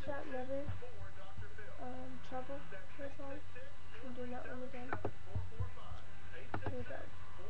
never trouble this one. I'm doing that one again. Here we go.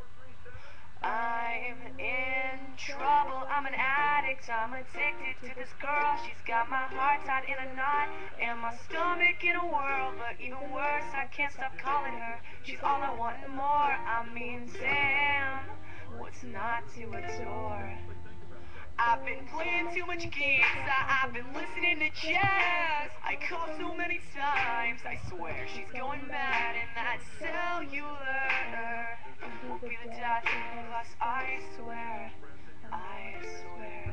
I'm in trouble, I'm an addict, I'm addicted to this girl. She's got my heart tied in a knot and my stomach in a whirl. But even worse, I can't stop calling her. She's all I want and more. I mean, Sam, what's not to adore? I've been playing too much games, I've been listening to jazz. I call so many times, I swear she's going mad. And that cellular won't be the death of us, I swear, I swear.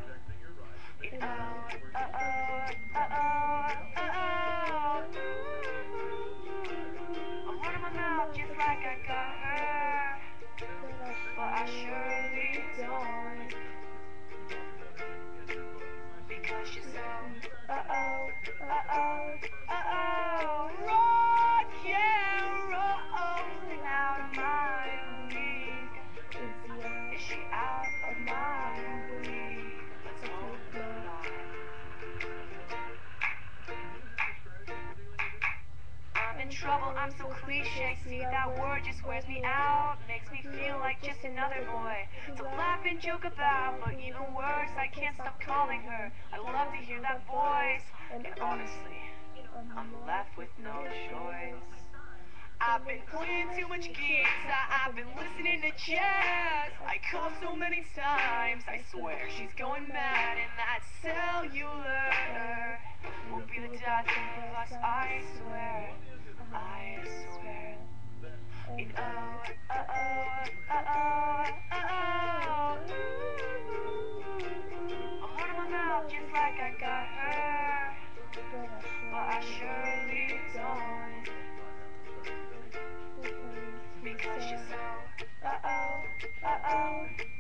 I'm running my mouth just like I got her, but I surely don't. Because she's so rock, yeah, rolling out of my league. Is she out of my league? Let's hope not. I'm in trouble, I'm so cliche. See, that word just wears me out. Makes me feel like just another boy to laugh and joke about. But even worse, I can't stop calling her. I love to hear that voice. And honestly, I'm left with no choice. I've been playing too much games, I've been listening to jazz. I call so many times, I swear she's going mad. And that cellular won't be the death of us, I swear, I swear. I'm running my mouth just like I got her, but I surely don't. Because she's so